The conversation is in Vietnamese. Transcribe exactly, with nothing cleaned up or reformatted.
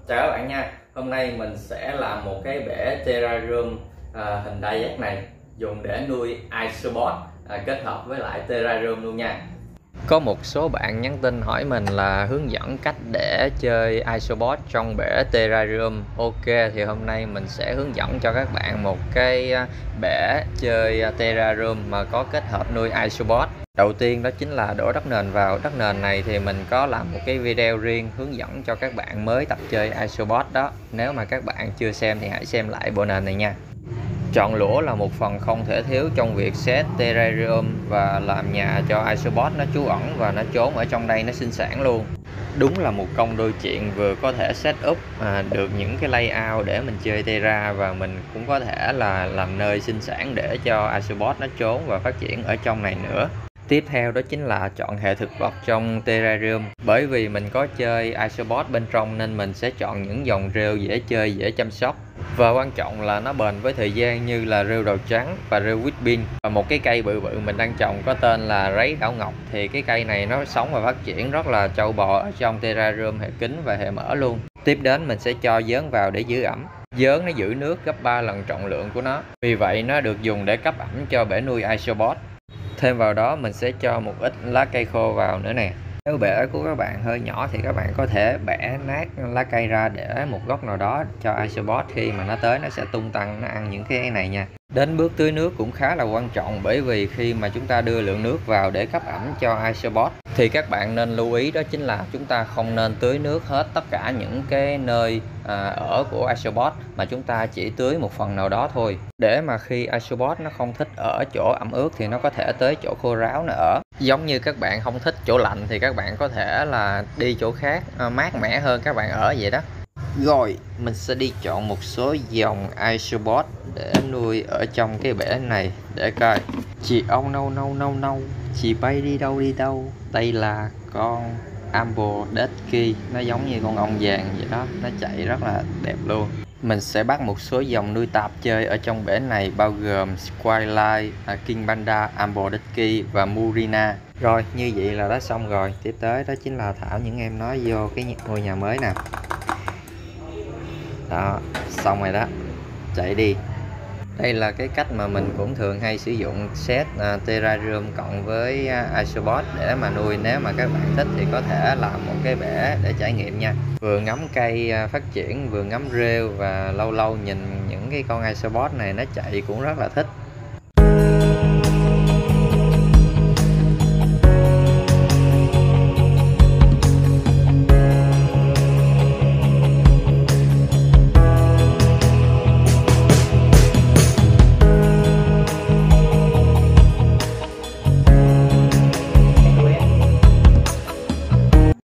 Chào các bạn nha. Hôm nay mình sẽ làm một cái bể terrarium à, hình đa giác này dùng để nuôi isopods à, kết hợp với lại terrarium luôn nha. Có một số bạn nhắn tin hỏi mình là hướng dẫn cách để chơi isopods trong bể terrarium. Ok, thì hôm nay mình sẽ hướng dẫn cho các bạn một cái bể chơi terrarium mà có kết hợp nuôi isopods. Đầu tiên đó chính là đổ đất nền vào. Đất nền này thì mình có làm một cái video riêng hướng dẫn cho các bạn mới tập chơi isopods đó. Nếu mà các bạn chưa xem thì hãy xem lại bộ nền này nha. Chọn lũa là một phần không thể thiếu trong việc set terrarium và làm nhà cho isopods nó trú ẩn và nó trốn ở trong đây nó sinh sản luôn. Đúng là một công đôi chuyện, vừa có thể set up à, được những cái layout để mình chơi terra, và mình cũng có thể là làm nơi sinh sản để cho isopods nó trốn và phát triển ở trong này nữa. Tiếp theo đó chính là chọn hệ thực vật trong terrarium. Bởi vì mình có chơi isopods bên trong nên mình sẽ chọn những dòng rêu dễ chơi, dễ chăm sóc. Và quan trọng là nó bền với thời gian, như là rêu đầu trắng và rêu whipping. Và một cái cây bự bự mình đang trồng có tên là ráy đảo ngọc. Thì cái cây này nó sống và phát triển rất là trâu bò ở trong terrarium hệ kính và hệ mở luôn. Tiếp đến mình sẽ cho giớn vào để giữ ẩm. Giớn nó giữ nước gấp ba lần trọng lượng của nó. Vì vậy nó được dùng để cấp ẩm cho bể nuôi isopods. Thêm vào đó mình sẽ cho một ít lá cây khô vào nữa nè. Nếu bể của các bạn hơi nhỏ thì các bạn có thể bẻ nát lá cây ra để một góc nào đó cho isopods khi mà nó tới nó sẽ tung tăng, nó ăn những cái này nha. Đến bước tưới nước cũng khá là quan trọng, bởi vì khi mà chúng ta đưa lượng nước vào để cấp ẩm cho isopods thì các bạn nên lưu ý đó chính là chúng ta không nên tưới nước hết tất cả những cái nơi à, ở của isopods, mà chúng ta chỉ tưới một phần nào đó thôi, để mà khi isopods nó không thích ở chỗ ẩm ướt thì nó có thể tới chỗ khô ráo nó ở. Giống như các bạn không thích chỗ lạnh thì các bạn có thể là đi chỗ khác à, mát mẻ hơn các bạn ở vậy đó. Rồi mình sẽ đi chọn một số dòng isopods để nuôi ở trong cái bể này để coi. Chị ong nâu nâu nâu nâu, chị bay đi đâu đi đâu. Đây là con Ambrodesky, nó giống như con ong vàng vậy đó, nó chạy rất là đẹp luôn. Mình sẽ bắt một số dòng nuôi tạp chơi ở trong bể này, bao gồm Skyline, King Panda, Ambrodesky và Murina. Rồi như vậy là đã xong rồi. Tiếp tới đó chính là thả những em nó vô cái ngôi nhà mới nè. Đó, xong rồi đó, chạy đi. Đây là cái cách mà mình cũng thường hay sử dụng set uh, terrarium cộng với uh, isopods để mà nuôi. Nếu mà các bạn thích thì có thể làm một cái bể để trải nghiệm nha. Vừa ngắm cây uh, phát triển, vừa ngắm rêu, và lâu lâu nhìn những cái con isopods này nó chạy cũng rất là thích.